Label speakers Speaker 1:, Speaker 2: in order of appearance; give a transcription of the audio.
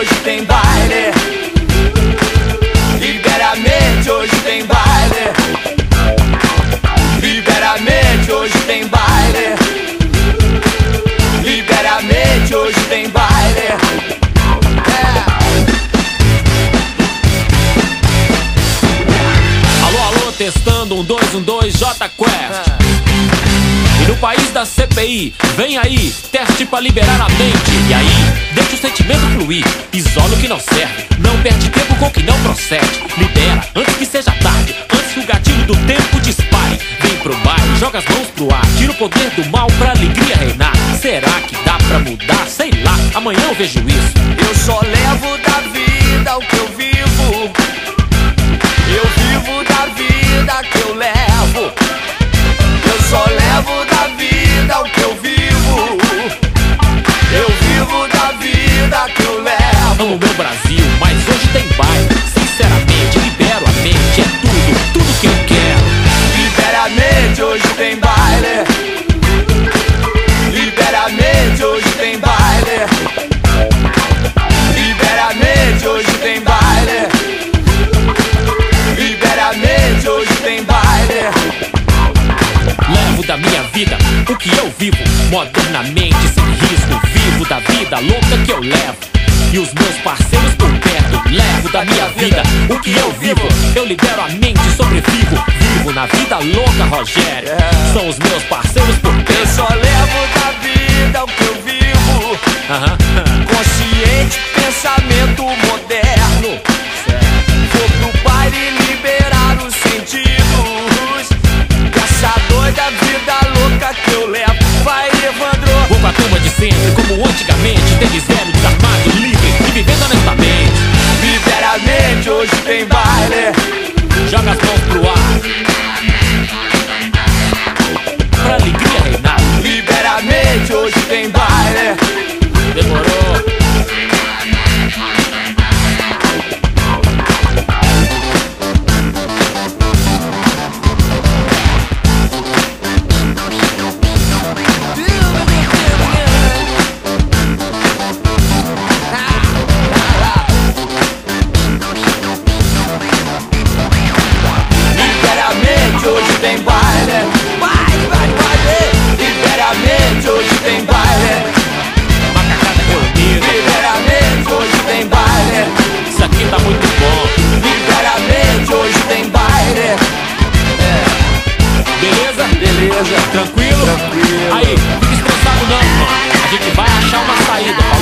Speaker 1: hoje tem baile. Liberamente, hoje tem baile. Liberamente, hoje tem baile. Liberamente, hoje tem baile.
Speaker 2: Alô, alô, testando, 1, 2, 1, 2, J Quest. E no país da CPI, vem aí, teste pra liberar a mente. E aí, deixa o sentimento fluir, isola o que não serve, não perde tempo com o que não procede. Libera, antes que seja tarde, antes que o gatilho do tempo dispare. Vem pro baile, joga as mãos pro ar, tira o poder do mal pra alegria reinar. Será que dá pra mudar? Sei lá, amanhã eu vejo isso.
Speaker 1: Eu só levo da vida o que eu vivo. Eu vivo da vida que eu levo. Eu só levo da vida o que eu vivo. Eu vivo da vida que eu levo.
Speaker 2: Amo meu Brasil, mas hoje tem baile. Sinceramente, libero a mente, é tudo, tudo que eu quero.
Speaker 1: Liberamente, hoje tem baile. Liberamente, hoje tem baile. Liberamente, hoje tem baile. Liberamente, hoje tem baile.
Speaker 2: Levo da minha vida o que eu vivo, modernamente, sem risco. Vivo da vida louca que eu levo, e os meus parceiros por perto. Levo da minha vida o que eu vivo, eu libero a mente, sobrevivo. Vivo na vida louca, Rogério, são os meus parceiros por
Speaker 1: Eu
Speaker 2: perto.
Speaker 1: só levo da vida o que eu vivo. Consciente, pensamento moderno. Vou pro baile liberar os sentidos. Essa doida vida louca que eu levo. Vai, Evandro.
Speaker 2: Vou pra turma de sempre, como antigamente. Tênis velho, desarmado, livre e vivendo honestamente.
Speaker 1: Liberamente, hoje tem baile.
Speaker 2: Joga as mãos pro ar, pra alegria reinar.
Speaker 1: Liberamente, hoje tem baile.
Speaker 2: Demorou.
Speaker 1: Liberamente, hoje tem baile. Baile, baile, baile. Liberamente, hoje tem baile.
Speaker 2: Macacada reunida,
Speaker 1: Liberamente, hoje tem baile.
Speaker 2: isso aqui tá muito bom.
Speaker 1: Liberamente, hoje tem baile.
Speaker 2: Beleza?
Speaker 1: Beleza.
Speaker 2: Tranquilo?
Speaker 1: Tranquilo.
Speaker 2: Aí, fica estressado não, mano. A gente vai achar uma saída, falou?